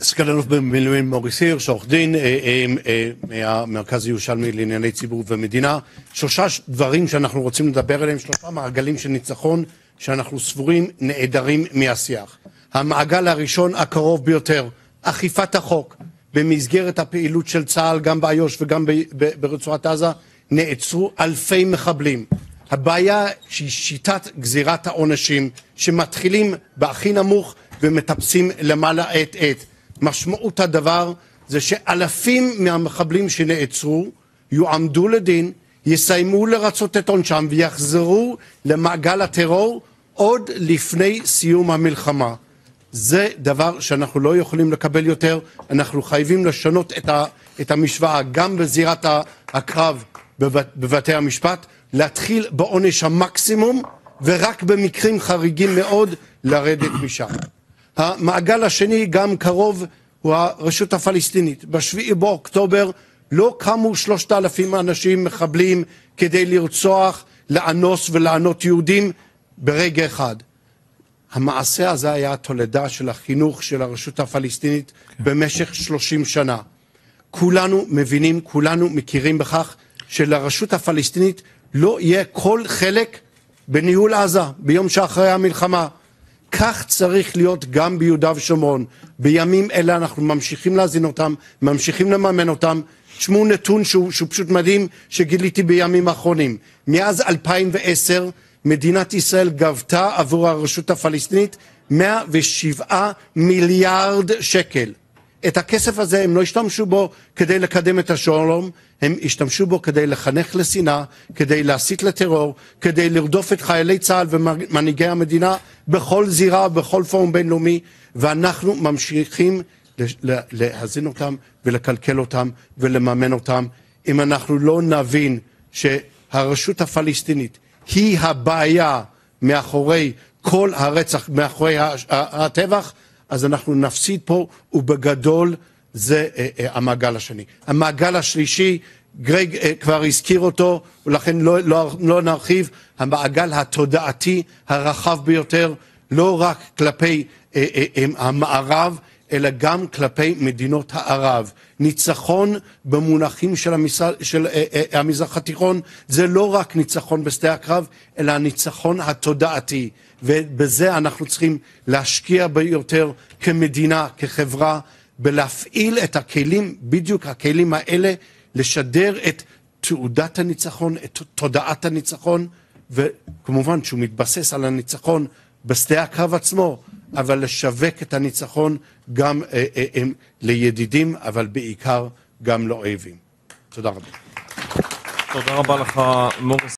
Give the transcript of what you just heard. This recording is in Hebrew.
סגן אלוף במילואים מוריס הירש, עורך דין מהמרכז הירושלמי לענייני ציבור ומדינה. שלושה דברים שאנחנו רוצים לדבר עליהם, שלושה מעגלים של ניצחון שאנחנו סבורים נעדרים מהשיח. המעגל הראשון הקרוב ביותר, אכיפת החוק. במסגרת הפעילות של צה"ל, גם באיו"ש וגם ברצועת עזה, נעצרו אלפי מחבלים. הבעיה היא שיטת גזירת העונשים שמתחילים בהכי נמוך ומטפסים למעלה עת עת. משמעות הדבר זה שאלפים מהמחבלים שנעצרו יועמדו לדין, יסיימו לרצות את עונשם ויחזרו למעגל הטרור עוד לפני סיום המלחמה. זה דבר שאנחנו לא יכולים לקבל יותר. אנחנו חייבים לשנות את המשוואה גם בזירת הקרב בבתי המשפט, להתחיל בעונש המקסימום ורק במקרים חריגים מאוד לרדת משם. המעגל השני גם קרוב הוא הרשות הפלסטינית. ב7 באוקטובר לא קמו 3,000 אנשים מחבלים כדי לרצוח, לאנוס ולענות יהודים ברגע אחד. המעשה הזה היה תולדה של החינוך של הרשות הפלסטינית במשך 30 שנה. כולנו מבינים, כולנו מכירים בכך שלרשות הפלסטינית לא יהיה כל חלק בניהול עזה ביום שאחרי המלחמה. כך צריך להיות גם ביהודה ושומרון. בימים אלה אנחנו ממשיכים להזין אותם, ממשיכים לממן אותם. תשמעו נתון שהוא פשוט מדהים שגיליתי בימים האחרונים. מאז 2010 מדינת ישראל גבתה עבור הרשות הפלסטינית 107 מיליארד שקל. את הכסף הזה הם לא השתמשו בו כדי לקדם את השלום, הם השתמשו בו כדי לחנך לשנאה, כדי להסית לטרור, כדי לרדוף את חיילי צה"ל ומנהיגי המדינה בכל זירה, בכל פורום בינלאומי, ואנחנו ממשיכים להזין אותם ולקלקל אותם ולממן אותם. אם אנחנו לא נבין שהרשות הפלסטינית היא הבעיה מאחורי כל הרצח, מאחורי הטבח, אז אנחנו נפסיד פה, ובגדול זה המעגל השני. המעגל השלישי, גרג כבר הזכיר אותו, ולכן לא נרחיב, המעגל התודעתי הרחב ביותר, לא רק כלפי המערב, אלא גם כלפי מדינות הערב. ניצחון במונחים של המזרח התיכון, זה לא רק ניצחון בשדה הקרב, אלא הניצחון התודעתי. ובזה אנחנו צריכים להשקיע ביותר כמדינה, כחברה, בלהפעיל את הכלים, בדיוק הכלים האלה, לשדר את תעודת הניצחון, את תודעת הניצחון, וכמובן שהוא מתבסס על הניצחון בשדה הקרב עצמו, אבל לשווק את הניצחון גם לידידים, אבל בעיקר גם לאויבים. תודה רבה. תודה רבה לך, מוריס.